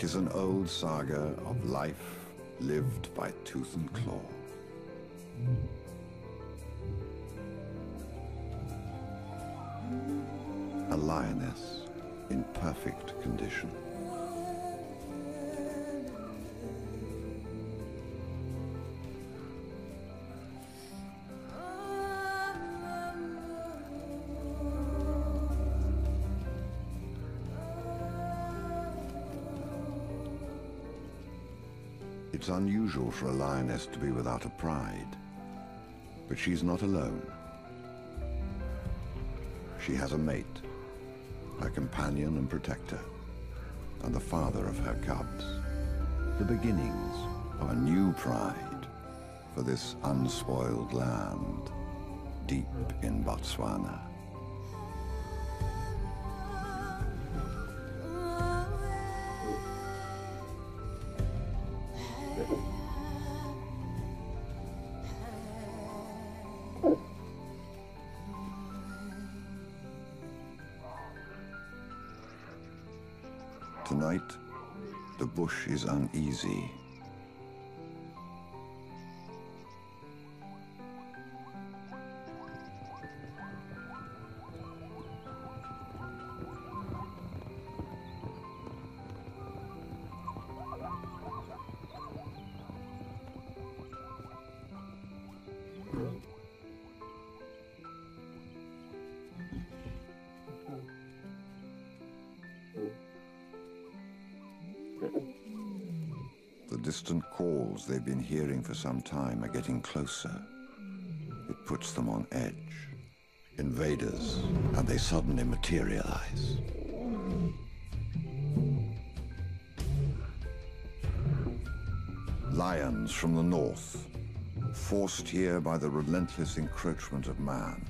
It is an old saga of life lived by tooth and claw. A lioness in perfect condition. It's unusual for a lioness to be without a pride, but she's not alone. She has a mate, her companion and protector, and the father of her cubs. The beginnings of a new pride for this unspoiled land deep in Botswana. Tonight, the bush is uneasy. The distant calls they've been hearing for some time are getting closer. It puts them on edge. Invaders, and they suddenly materialize. Lions from the north, forced here by the relentless encroachment of man.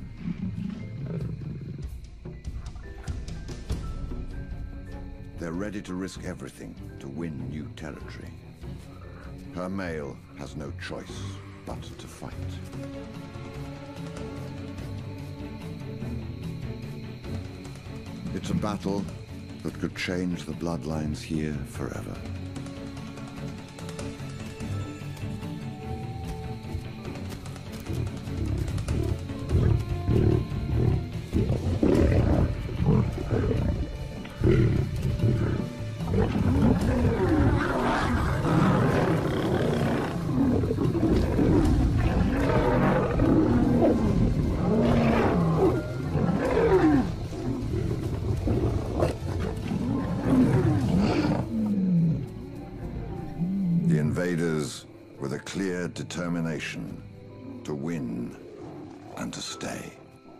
They're ready to risk everything to win new territory. Her male has no choice but to fight. It's a battle that could change the bloodlines here forever. The invaders with a clear determination to win and to stay.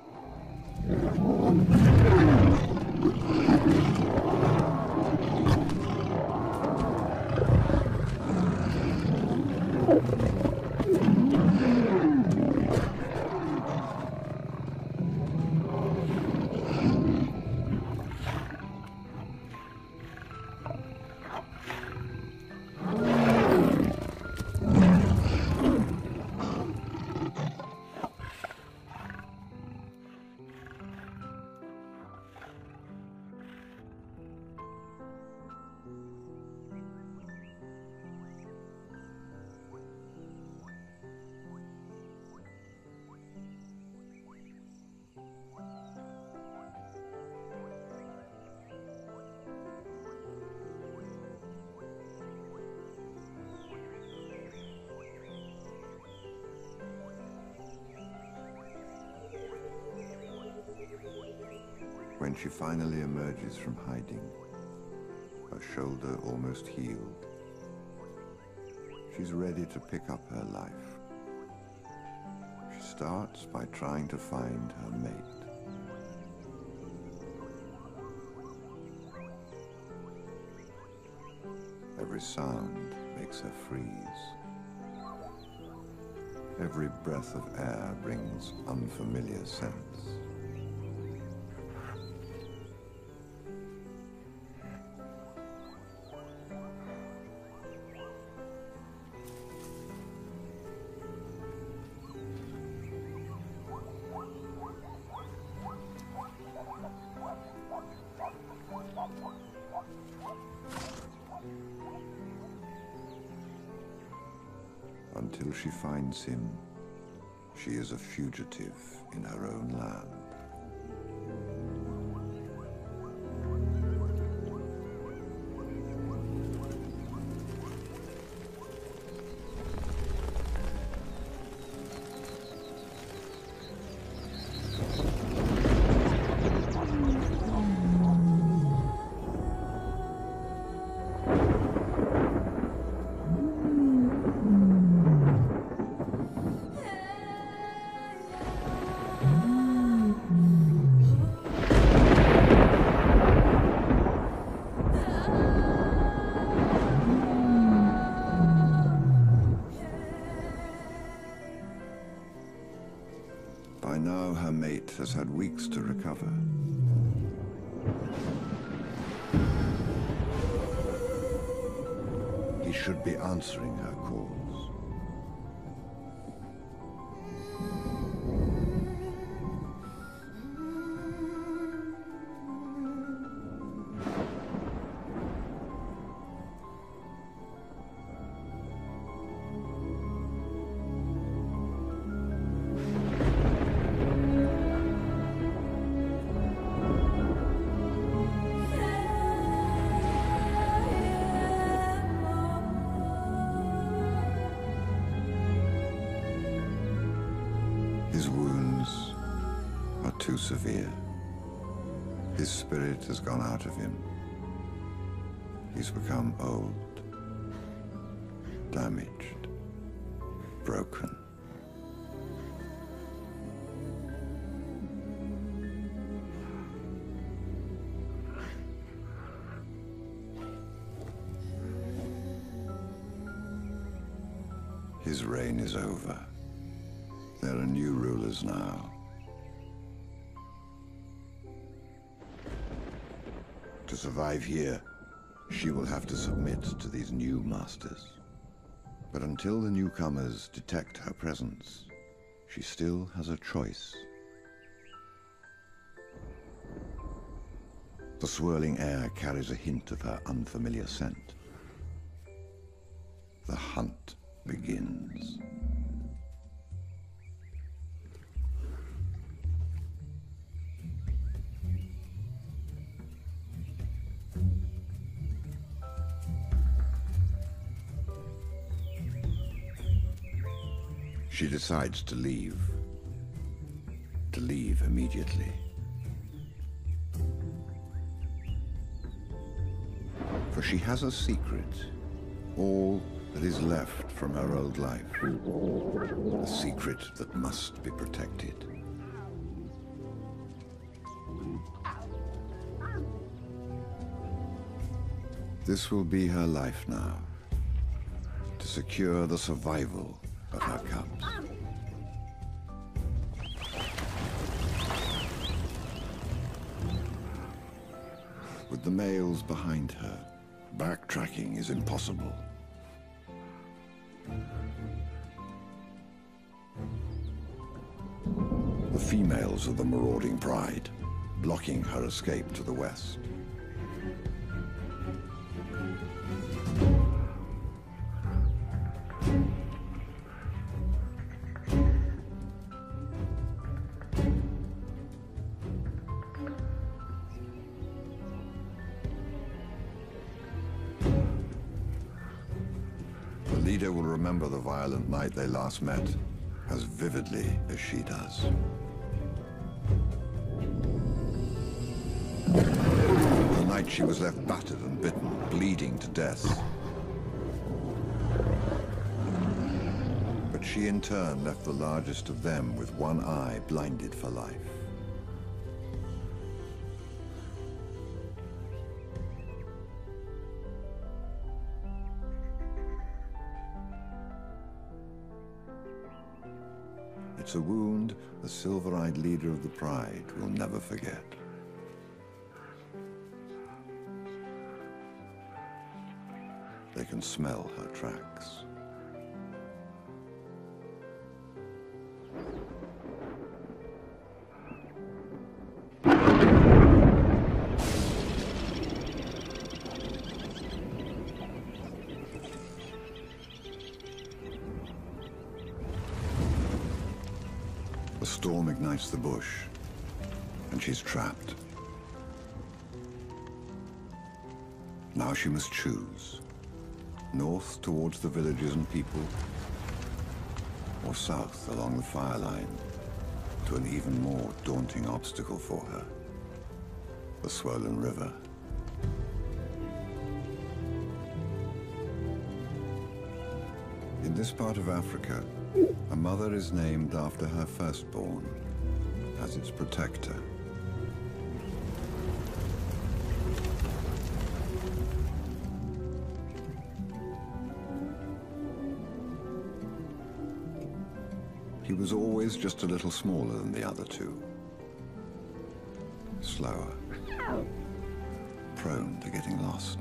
When she finally emerges from hiding, her shoulder almost healed, she's ready to pick up her life. She starts by trying to find her mate. Every sound makes her freeze. Every breath of air brings unfamiliar scents. until she finds him, she is a fugitive in her own land. By now, her mate has had weeks to recover. He should be answering her calls. His wounds are too severe. His spirit has gone out of him. He's become old, damaged, broken. His reign is over. There are new rulers now. To survive here, she will have to submit to these new masters. But until the newcomers detect her presence, she still has a choice. The swirling air carries a hint of her unfamiliar scent. The hunt begins. She decides to leave immediately. For she has a secret, all that is left from her old life, a secret that must be protected. This will be her life now, to secure the survival of her cubs. With the males behind her, backtracking is impossible. The females of the marauding pride, blocking her escape to the west. The leader will remember the violent night they last met as vividly as she does. The night she was left battered and bitten, bleeding to death. But she in turn left the largest of them with one eye blinded for life. It's a wound the silver-eyed leader of the pride will never forget. They can smell her tracks. the bush, and she's trapped. Now she must choose, north towards the villages and people, or south along the fire line to an even more daunting obstacle for her, the swollen river. In this part of Africa, a mother is named after her firstborn as its protector. He was always just a little smaller than the other two. Slower. Prone to getting lost.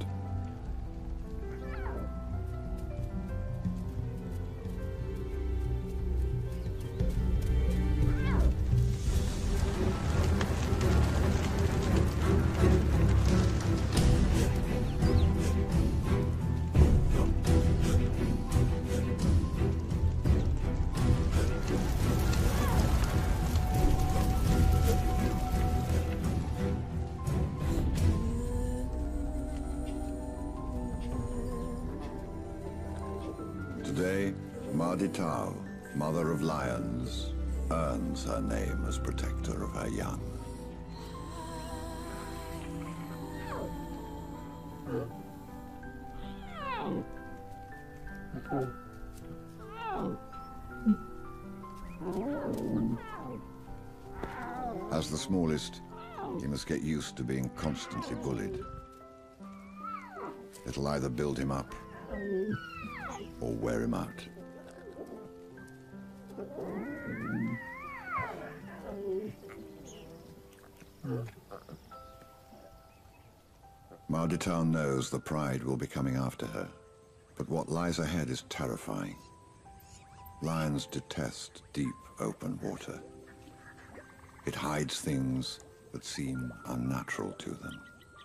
Today, Marditau, mother of lions, earns her name as protector of her young. As the smallest, he must get used to being constantly bullied. It'll either build him up or wear him out. Marditau knows the pride will be coming after her, but what lies ahead is terrifying. Lions detest deep, open water. It hides things that seem unnatural to them.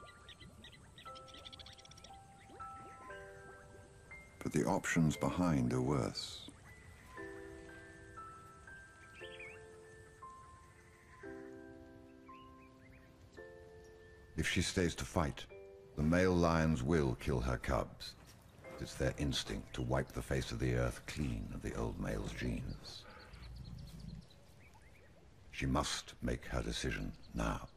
But the options behind are worse. If she stays to fight, the male lions will kill her cubs. It's their instinct to wipe the face of the earth clean of the old male's genes. She must make her decision now.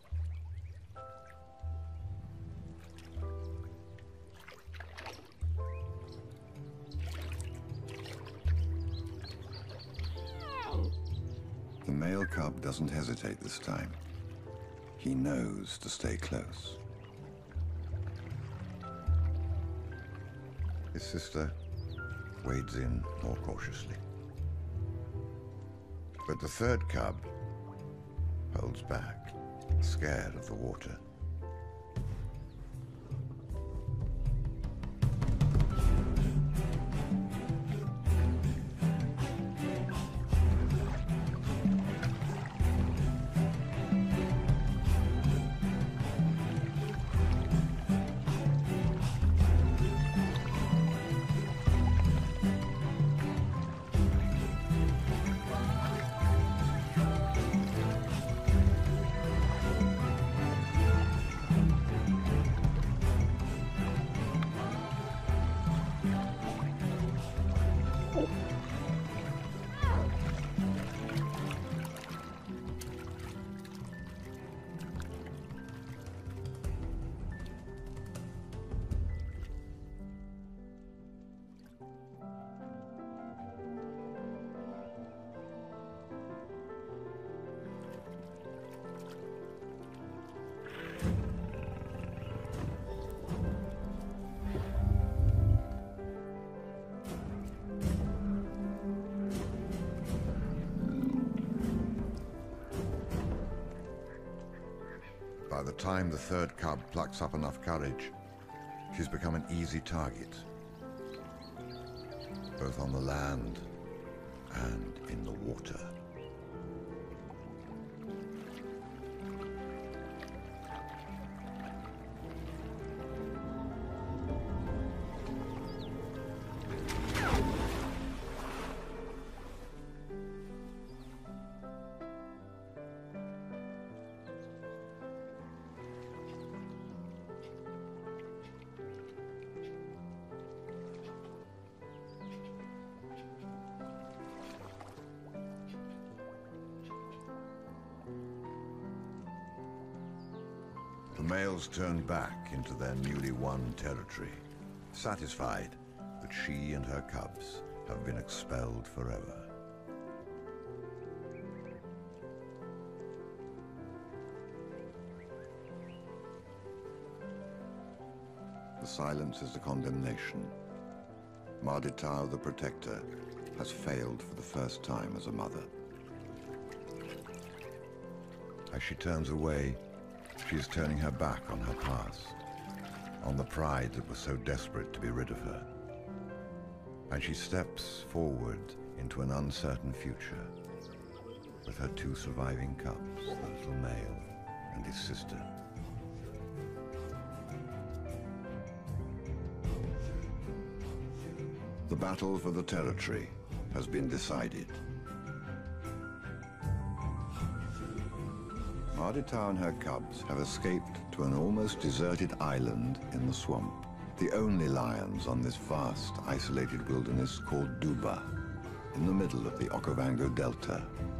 The male cub doesn't hesitate this time. He knows to stay close. His sister wades in more cautiously. But the third cub holds back, scared of the water. By the time the third cub plucks up enough courage, she's become an easy target, both on the land and in the water. The males turn back into their newly won territory, satisfied that she and her cubs have been expelled forever. The silence is a condemnation. Marditau, the protector, has failed for the first time as a mother. As she turns away, she is turning her back on her past, on the pride that was so desperate to be rid of her. And she steps forward into an uncertain future with her two surviving cubs, the little male and his sister. The battle for the territory has been decided. Marditau and her cubs have escaped to an almost deserted island in the swamp, the only lions on this vast, isolated wilderness called Duba, in the middle of the Okavango Delta.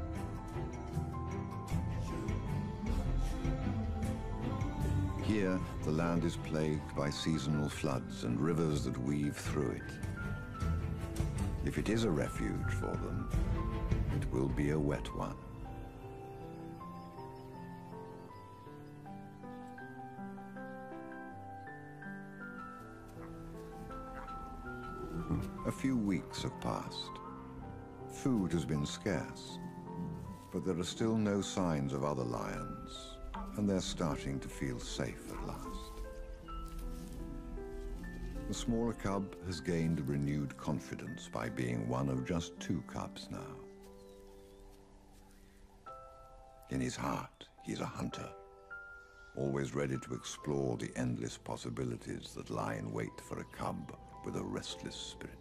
Here, the land is plagued by seasonal floods and rivers that weave through it. If it is a refuge for them, it will be a wet one. A few weeks have passed. Food has been scarce, but there are still no signs of other lions, and they're starting to feel safe at last. The smaller cub has gained renewed confidence by being one of just two cubs now. In his heart, he's a hunter, always ready to explore the endless possibilities that lie in wait for a cub with a restless spirit.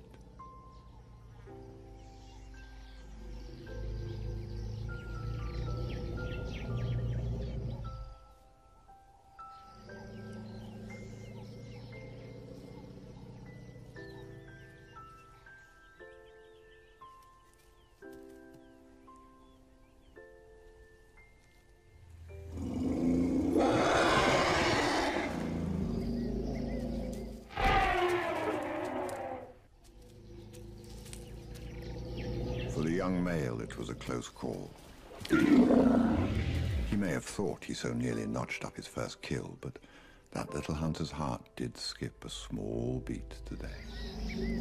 For the young male, it was a close call. He may have thought he so nearly notched up his first kill, but that little hunter's heart did skip a small beat today.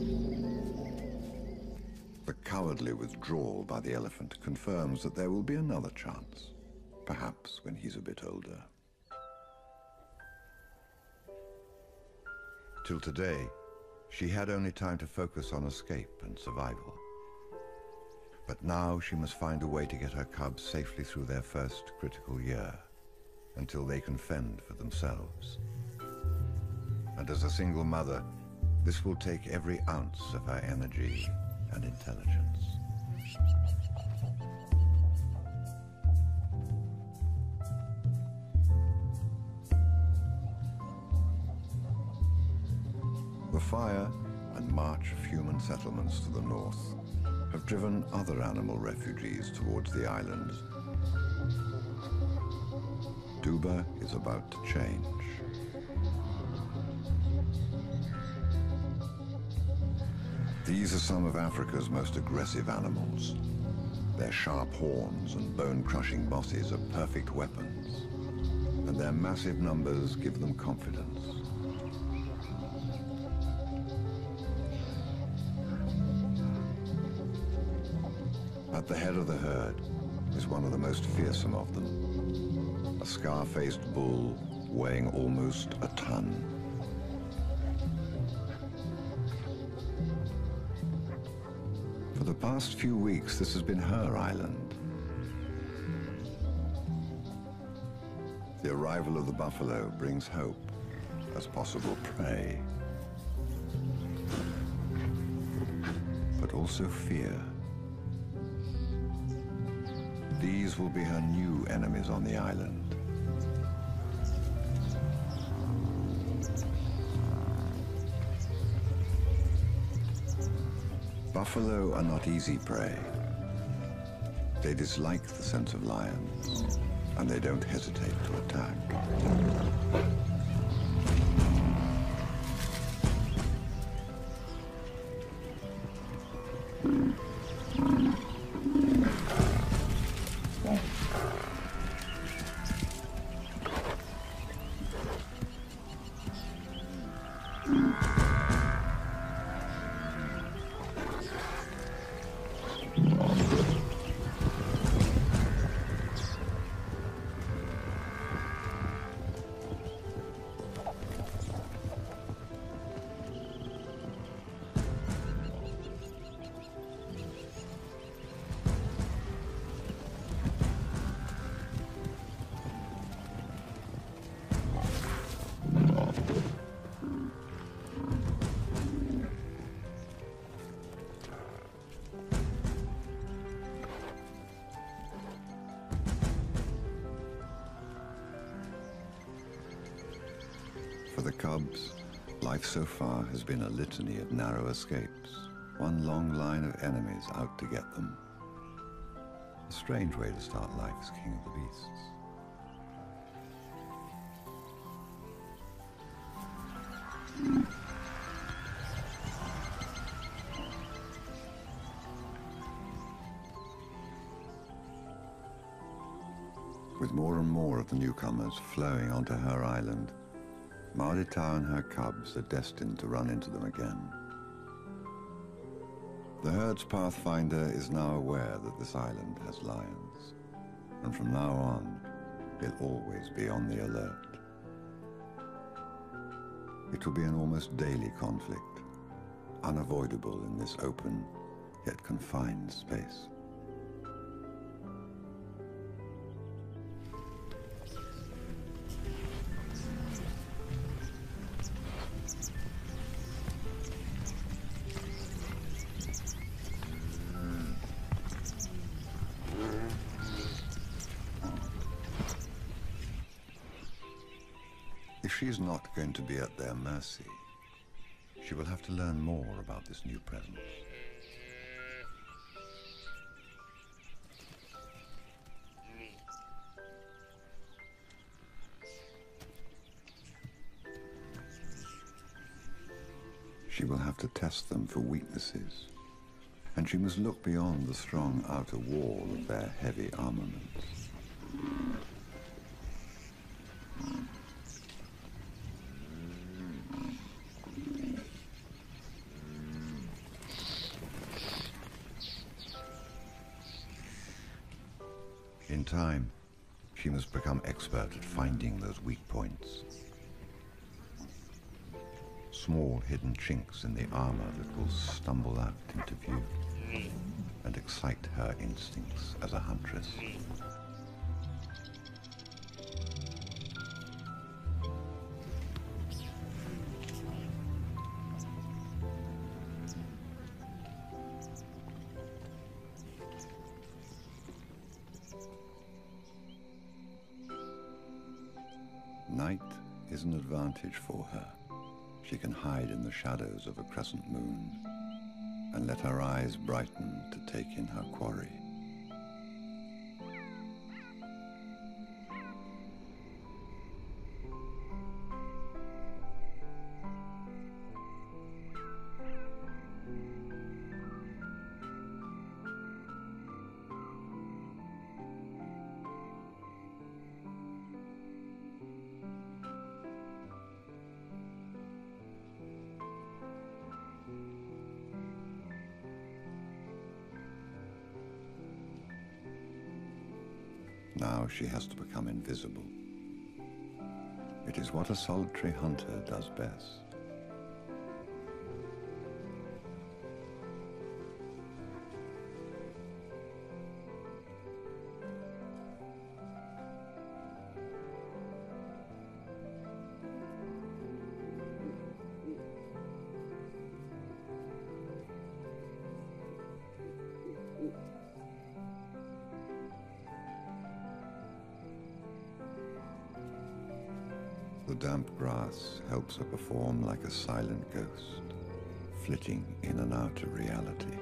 The cowardly withdrawal by the elephant confirms that there will be another chance, perhaps when he's a bit older. Till today, she had only time to focus on escape and survival. But now she must find a way to get her cubs safely through their first critical year, until they can fend for themselves. And as a single mother, this will take every ounce of her energy and intelligence. The fire and march of human settlements to the north have driven other animal refugees towards the islands. Duba is about to change. These are some of Africa's most aggressive animals. Their sharp horns and bone-crushing bosses are perfect weapons, and their massive numbers give them confidence. At the head of the herd is one of the most fearsome of them, a scar-faced bull weighing almost a ton. For the past few weeks, this has been her island. The arrival of the buffalo brings hope as possible prey, but also fear. These will be her new enemies on the island. Buffalo are not easy prey. They dislike the scent of lions, and they don't hesitate to attack. For the cubs, life so far has been a litany of narrow escapes, one long line of enemies out to get them. A strange way to start life as king of the beasts. With more and more of the newcomers flowing onto her island, Marditau and her cubs are destined to run into them again. The herd's pathfinder is now aware that this island has lions, and from now on, he'll always be on the alert. It will be an almost daily conflict, unavoidable in this open, yet confined space. If she's not going to be at their mercy, she will have to learn more about this new presence. She will have to test them for weaknesses, and she must look beyond the strong outer wall of their heavy armaments. In time, she must become expert at finding those weak points. Small hidden chinks in the armor that will stumble out into view and excite her instincts as a huntress. Night is an advantage for her. She can hide in the shadows of a crescent moon and let her eyes brighten to take in her quarry. Now she has to become invisible. It is what a solitary hunter does best. The damp grass helps her perform like a silent ghost, flitting in and out of reality.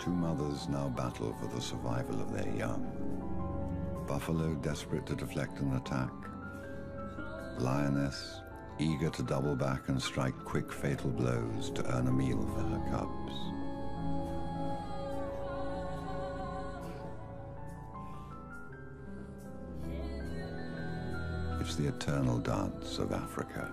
Two mothers now battle for the survival of their young. Buffalo desperate to deflect an attack. Lioness eager to double back and strike quick fatal blows to earn a meal for her cubs. It's the eternal dance of Africa.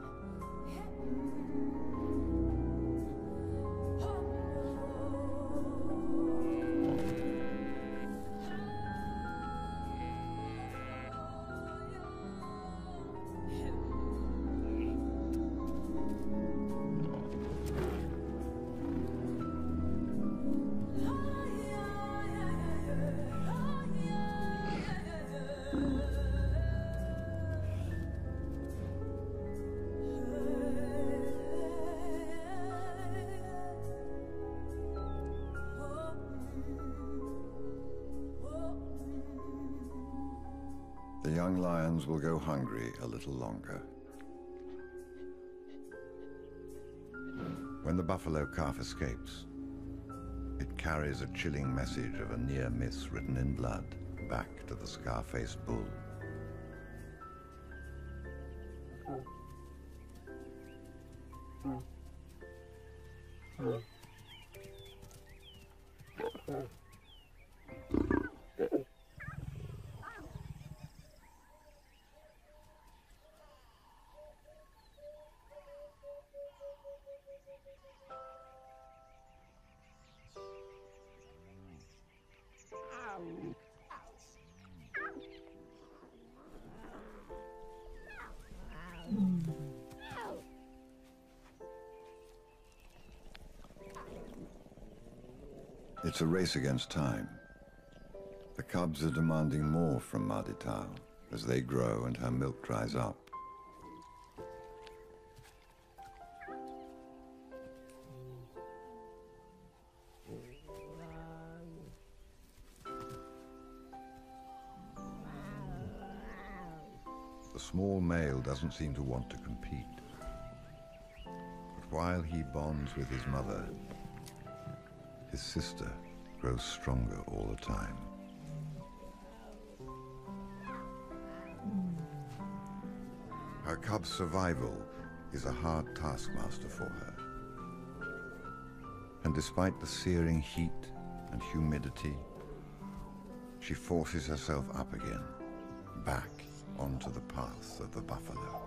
The young lions will go hungry a little longer. When the buffalo calf escapes, it carries a chilling message of a near miss written in blood back to the scar-faced bull. It's a race against time. The cubs are demanding more from Maditao as they grow and her milk dries up. The small male doesn't seem to want to compete. But while he bonds with his mother, his sister grows stronger all the time. Her cub's survival is a hard taskmaster for her. And despite the searing heat and humidity, she forces herself up again, back onto the path of the buffalo.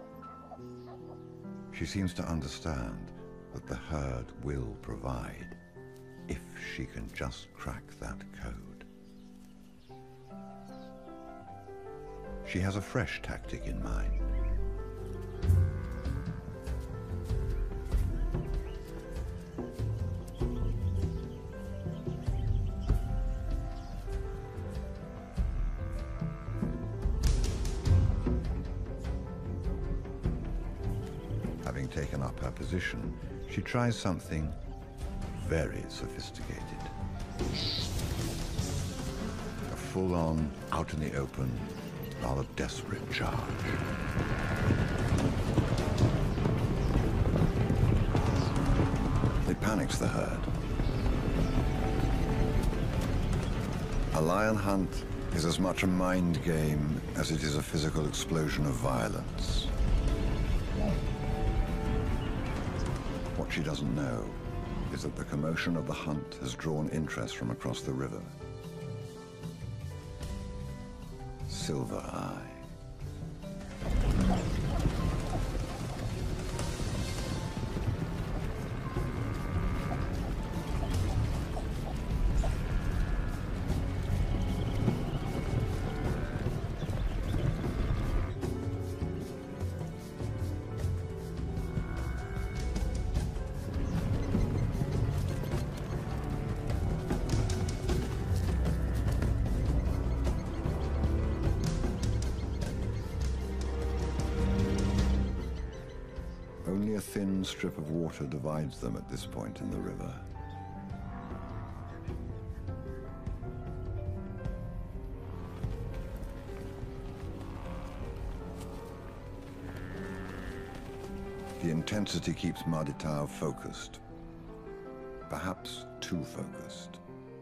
She seems to understand that the herd will provide, if she can just crack that code. She has a fresh tactic in mind. Having taken up her position, she tries something very sophisticated. A full-on, out in the open, rather desperate charge. It panics the herd. A lion hunt is as much a mind game as it is a physical explosion of violence. What she doesn't know is that the commotion of the hunt has drawn interest from across the river. Silver Eye. Only a thin strip of water divides them at this point in the river. The intensity keeps Maditao focused. perhaps too focused.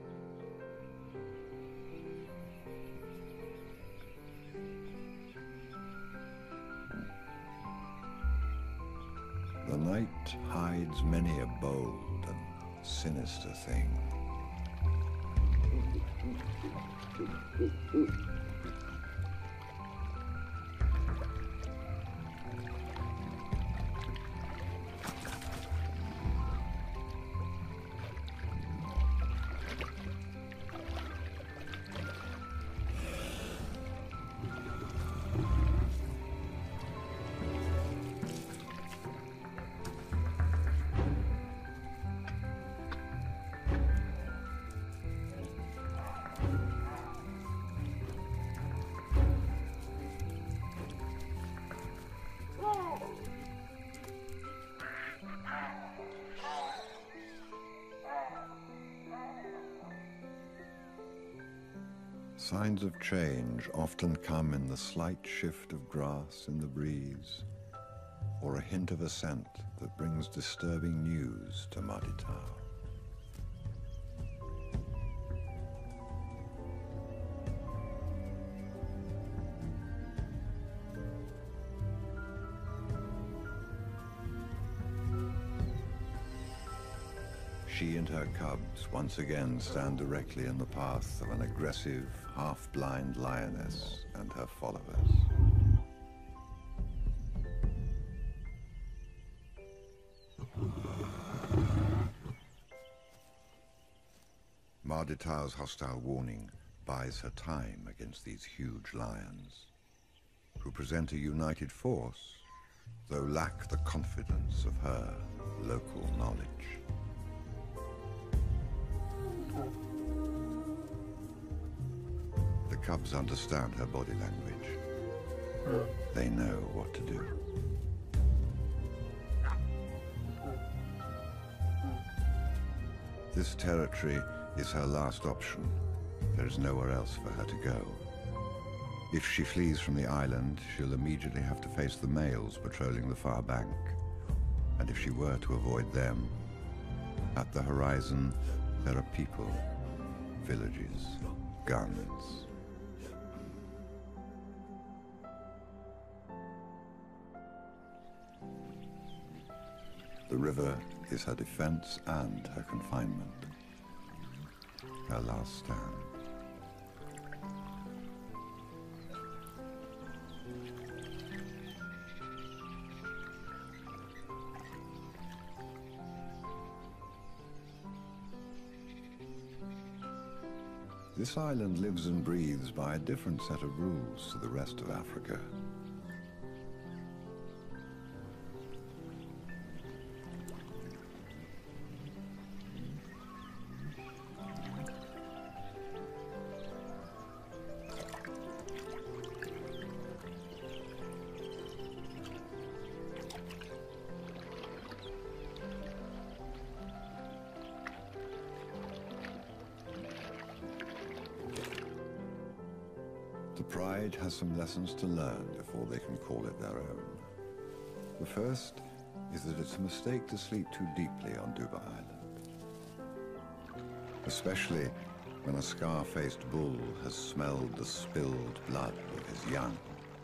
The night hides many a bold and sinister thing. Signs of change often come in the slight shift of grass in the breeze, or a hint of a scent that brings disturbing news to Maditao. She and her cubs once again stand directly in the path of an aggressive, half-blind lioness and her followers. Maditao's hostile warning buys her time against these huge lions, who present a united force, though lack the confidence of her local knowledge. The cubs understand her body language. They know what to do. This territory is her last option. There is nowhere else for her to go. If she flees from the island, she'll immediately have to face the males patrolling the far bank. And if she were to avoid them, at the horizon, there are people, villages, guns. The river is her defense and her confinement, her last stand. This island lives and breathes by a different set of rules to the rest of Africa. The pride has some lessons to learn before they can call it their own. The first is that it's a mistake to sleep too deeply on Duba Island, especially when a scar-faced bull has smelled the spilled blood of his young.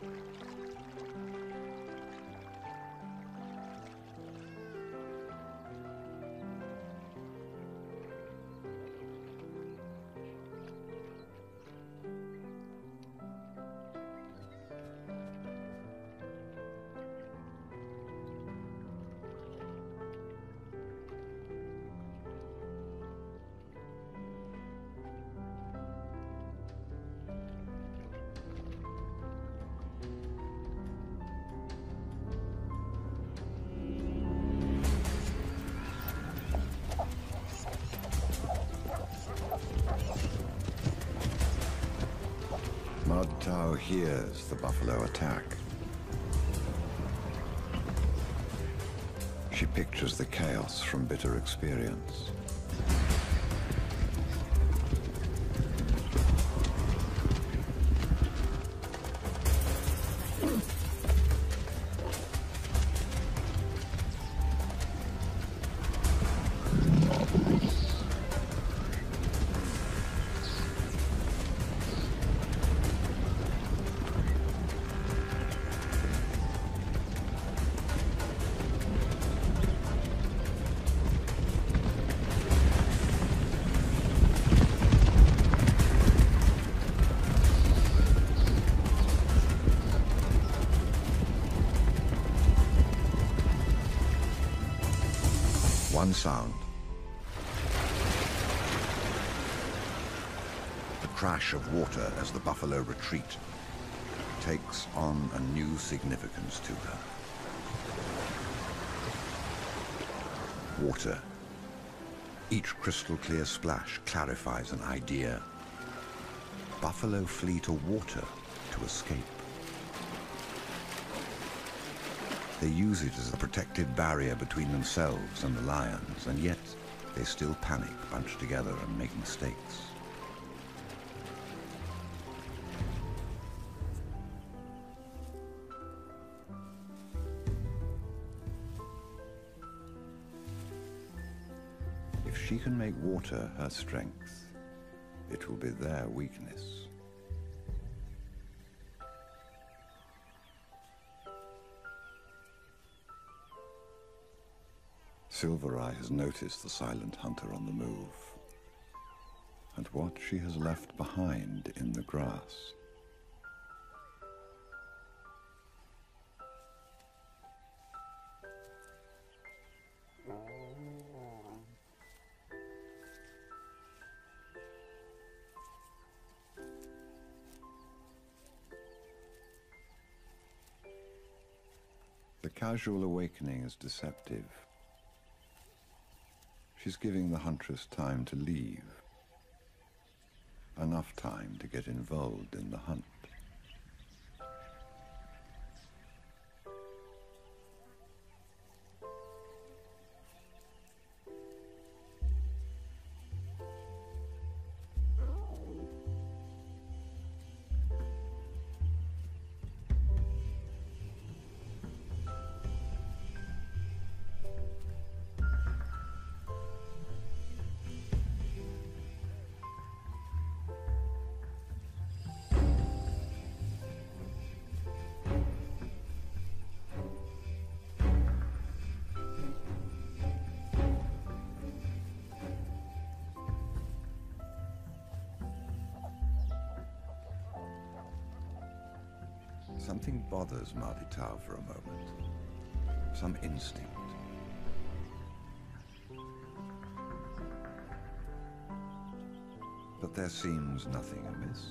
Maditao hears the buffalo attack. She pictures the chaos from bitter experience. One sound. The crash of water as the buffalo retreat takes on a new significance to her. Water. Each crystal clear splash clarifies an idea. Buffalo flee to water to escape. They use it as a protective barrier between themselves and the lions, and yet they still panic, bunch together and make mistakes. If she can make water her strength, it will be their weakness. Silvereye has noticed the silent hunter on the move, and what she has left behind in the grass. The casual awakening is deceptive. She's giving the huntress time to leave, enough time to get involved in the hunt. Something bothers Marty Tau for a moment. Some instinct. But there seems nothing amiss.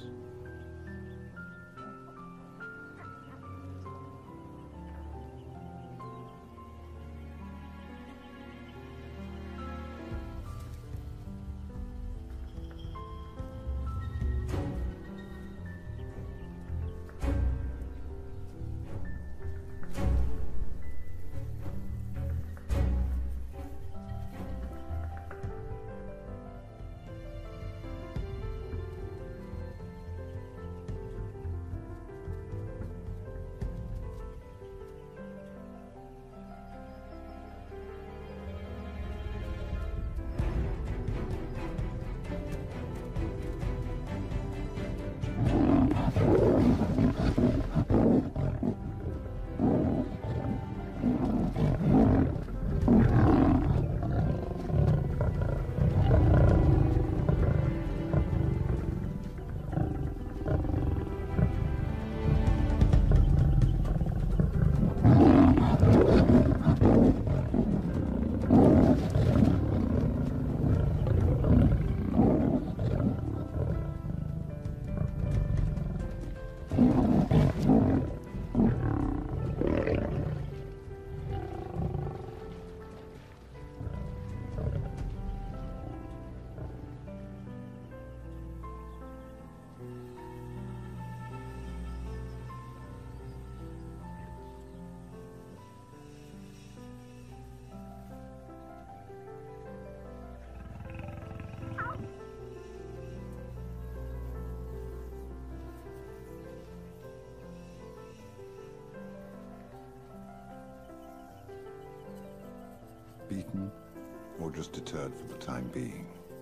Beaten, or just deterred for the time being?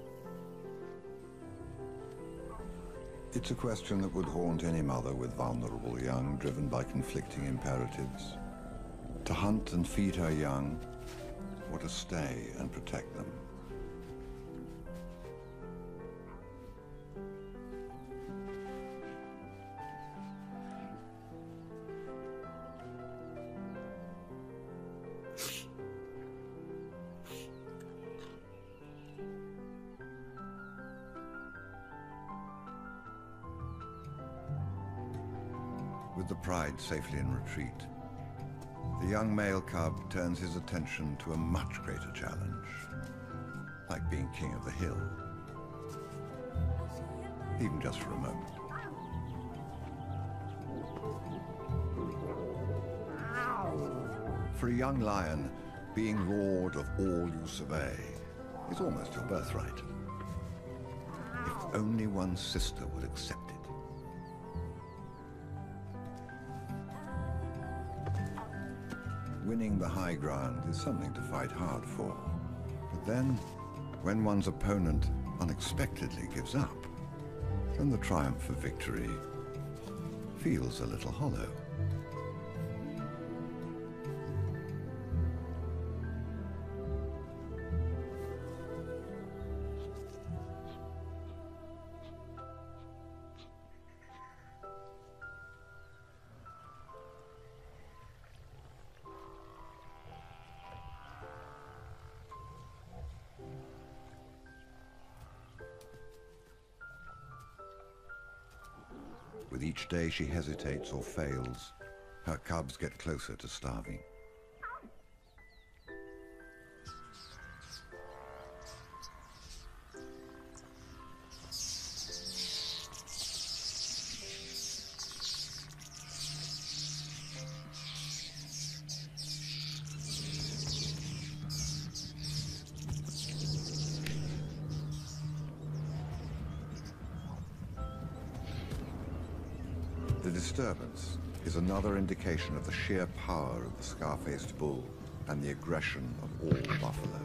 It's a question that would haunt any mother with vulnerable young, driven by conflicting imperatives. To hunt and feed her young, or to stay and protect them. With the pride safely in retreat, the young male cub turns his attention to a much greater challenge, like being king of the hill, even just for a moment. For a young lion, being lord of all you survey is almost your birthright. If only one's sister would accept it. Winning the high ground is something to fight hard for. But then, when one's opponent unexpectedly gives up, then the triumph of victory feels a little hollow. With each day she hesitates or fails, her cubs get closer to starving. The disturbance is another indication of the sheer power of the scar-faced bull and the aggression of all buffalo.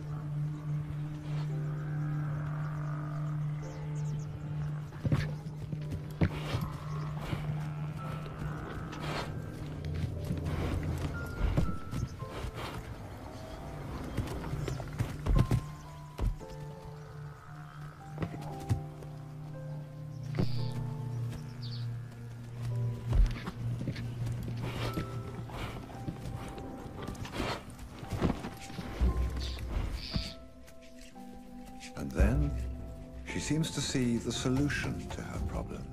And then, she seems to see the solution to her problem.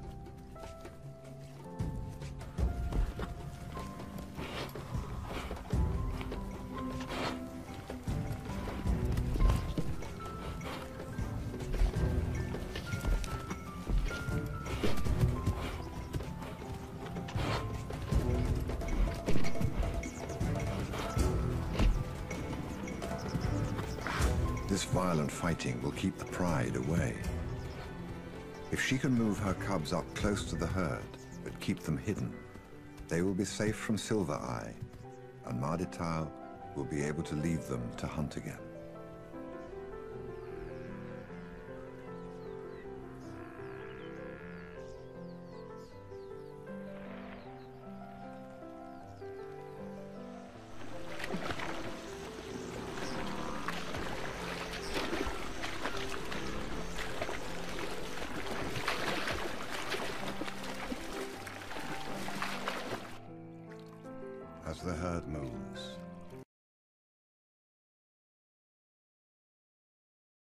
This violent fighting will keep the pride away. If she can move her cubs up close to the herd, but keep them hidden, they will be safe from Silver Eye, and Marditau will be able to leave them to hunt again. As the herd moves,